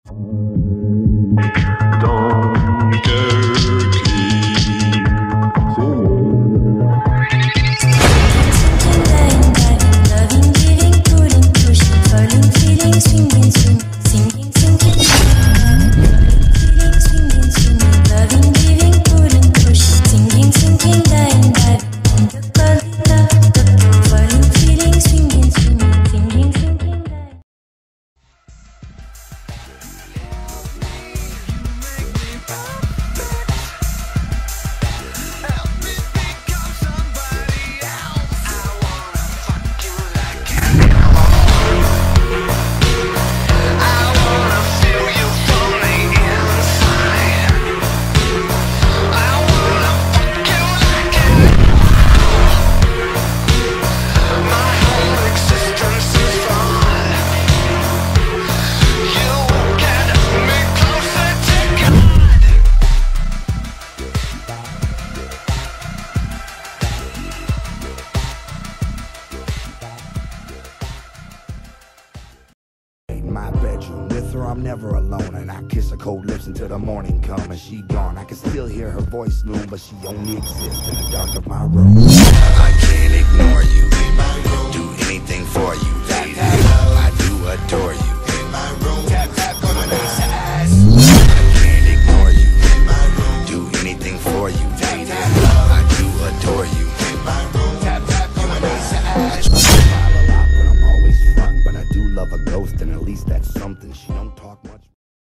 My bedroom with her, I'm never alone, and I kiss her cold lips until the morning come and she gone. I can still hear her voice loom, but she only exists in the dark of my room. I can't ignore you, do anything for you, baby. I do adore you. Tap tap on my ass. I can't ignore you, do anything for you, baby. I do adore you. Tap tap on my ass. But I'm always front, but I do love a ghost, and at least that's something. She don't talk much.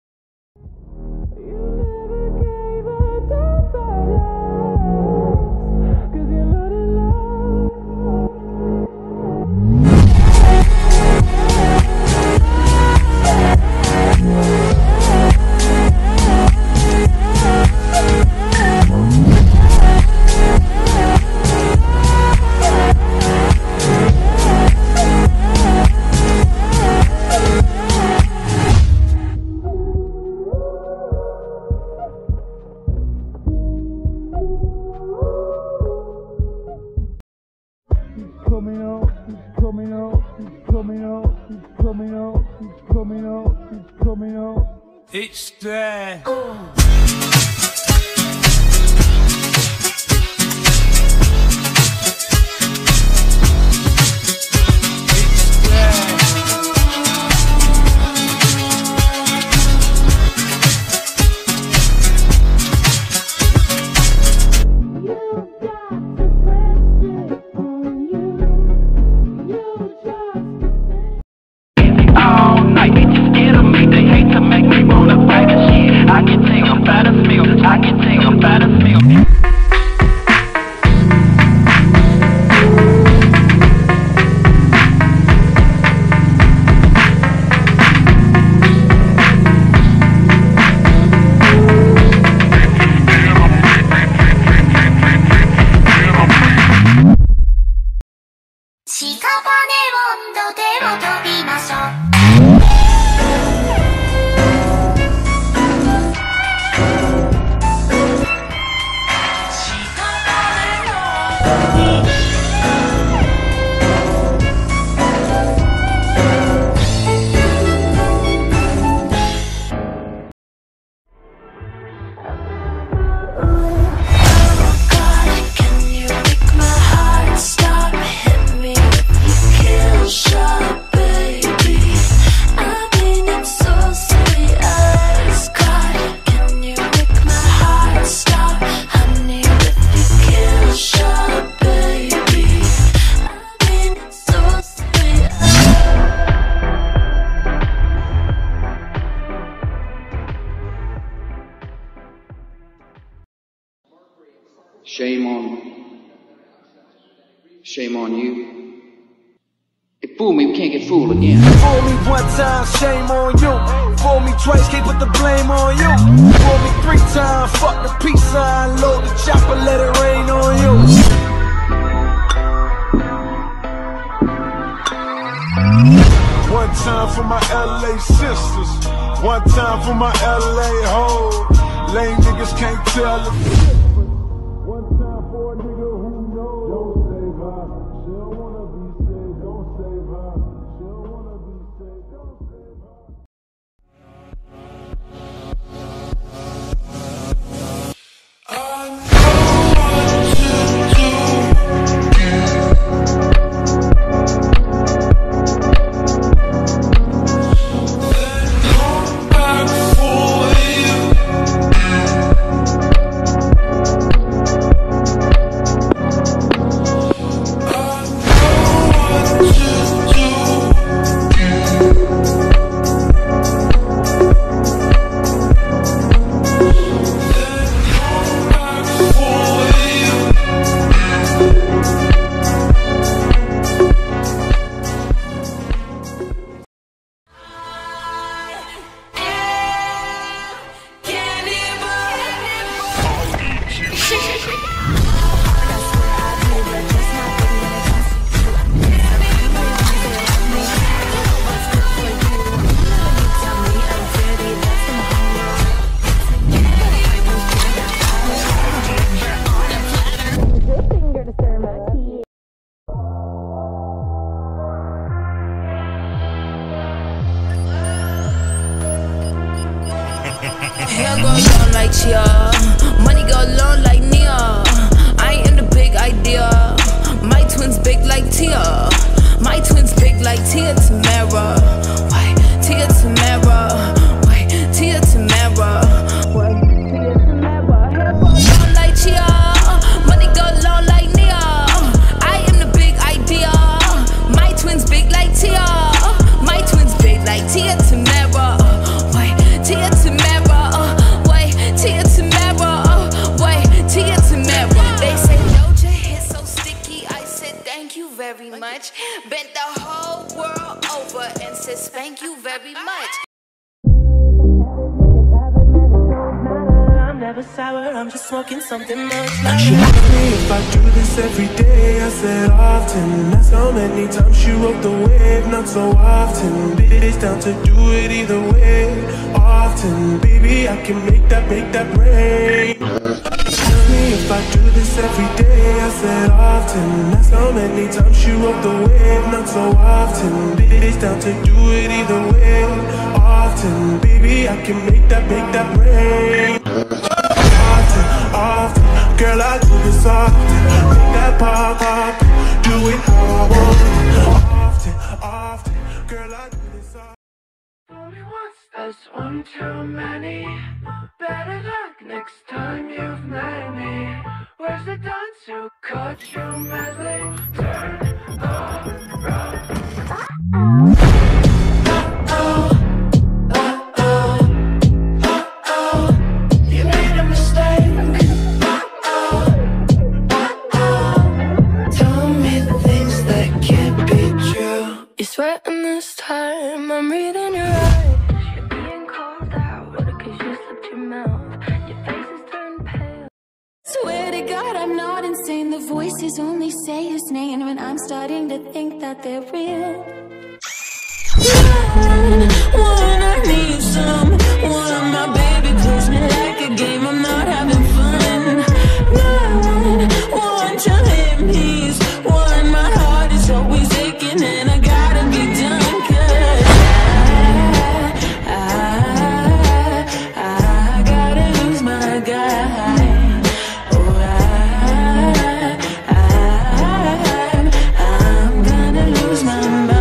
It's there. Shame on you. It fooled me, we can't get fooled again. Fool me one time, shame on you. Fool me twice, can't put the blame on you. Fool me 3 times, fuck the peace sign. Load the chopper, let it rain on you. One time for my LA sisters, one time for my LA hoes. Lame niggas can't tell the difference. One time for a nigga who knows. Don't save her, she don't wanna be saved. Don't save her, she don't wanna be saved. Don't save her. like Chia. Money go long like Nia. I am the big idea. My twins big like Tia. My twins big like Tia Tamara. Why? Tia Tamara. Why? Tia Tamara. Why? Tia Tamara. Hair go long like Chia. Money go long like Nia. I am the big idea. My twins big like Tia. My twins big like Tia Tamara. Why? Tia Tamara. Why? Tia Tamara. Why? Tia Tamara. They say Doja hit so sticky. I said thank you very much. Bent the whole world over and said thank you very much. I'm never sour, I'm just smoking something much She asked me if I do this every day, I said often. That's how many times she rode the wave, not so often. Bitch down to do it either way, often. Baby, I can make that rain. She asked me if I do this every day, I said often. That's how many times she rode the wave, not so often. Bitch down to do it either way, often. Baby, I can make that rain. Often, girl, I do this often. Make that pop, do it how I want. Often, girl, I do this often. Only once, that's one too many. Better luck next time you've met me. Where's the dance who caught you meddling? Turn around. You made a mistake. Tell me things that can't be true. You're sweating this time, I'm reading your eyes. You're being called out, cause you slipped your mouth. Your face is turned pale. Swear to God, I'm not insane. The voices only say his name when I'm starting to think that they're real. I need someone, my baby plays me like a game. I'm not having fun. No one to him, he's one. My heart is always aching and I gotta be done. Cause I gotta lose my guy. I'm gonna lose my mind.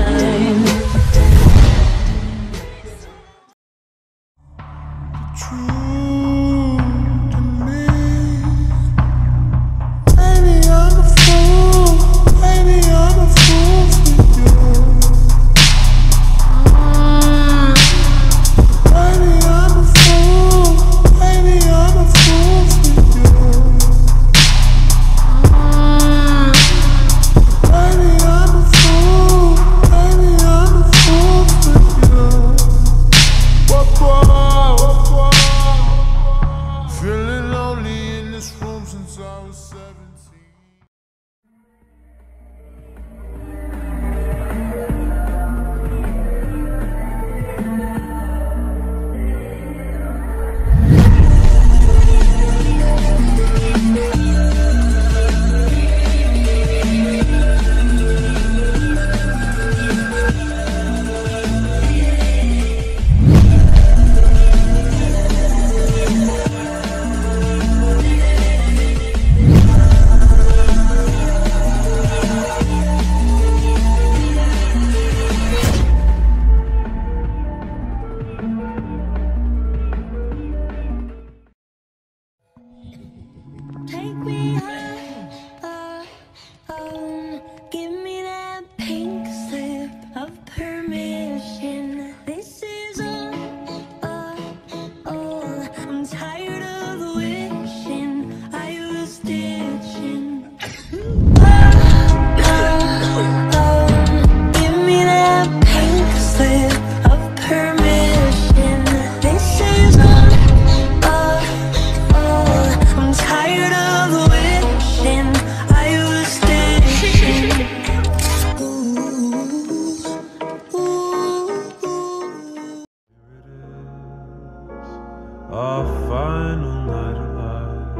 Our final night alive.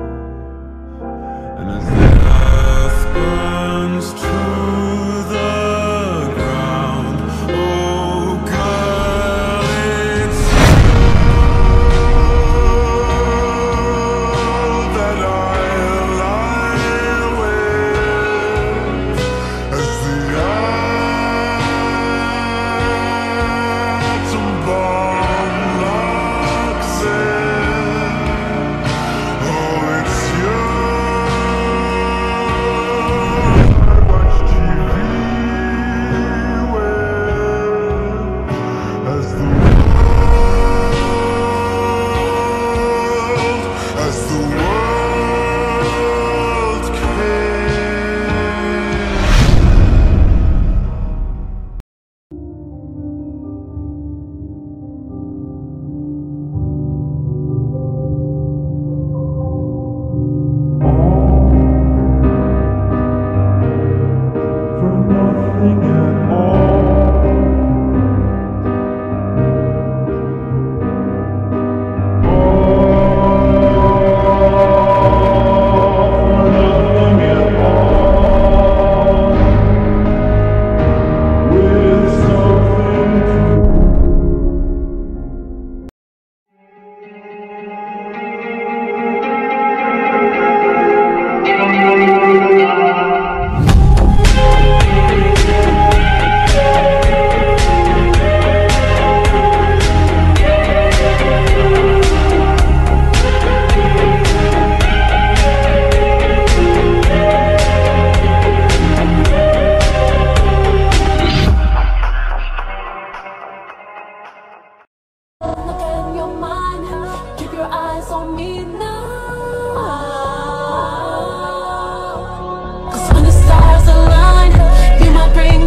And as the earth burns to the ground, oh girl, it's you.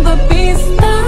the beast now.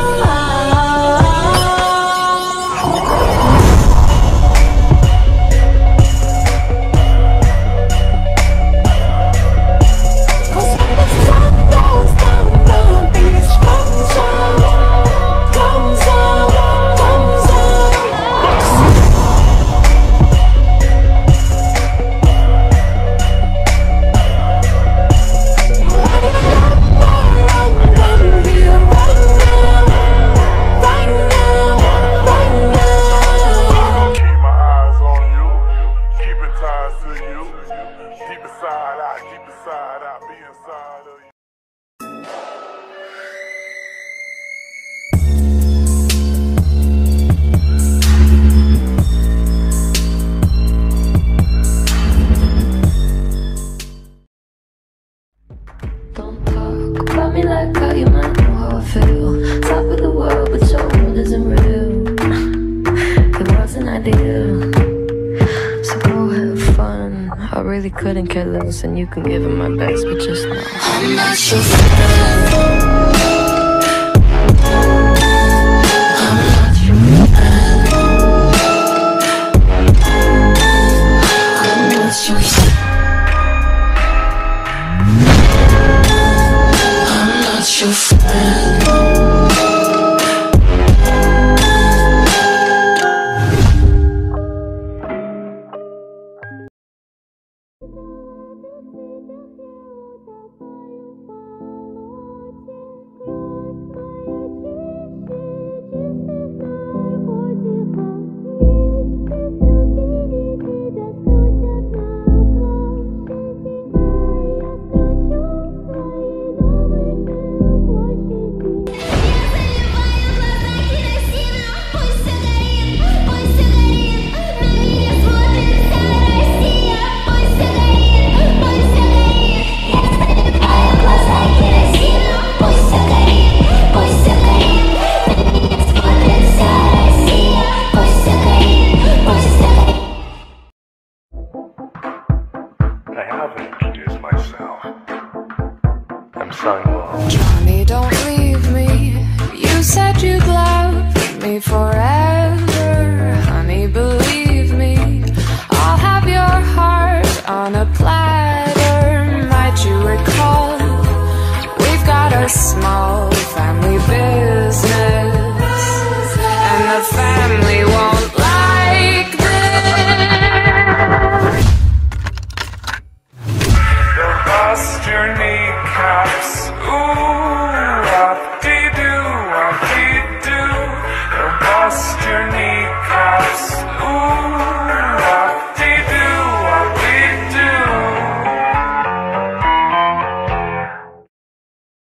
Couldn't care less, and you can give him my best, but just know I'm not your friend. I'm not your friend. I'm not your friend. I'm not your friend. Johnny, don't leave me. You said you'd love me forever. Honey, believe me, I'll have your heart on a platter. Might you recall, we've got a small family business, and the family won't like this. They'll bust your kneecaps. Ooh.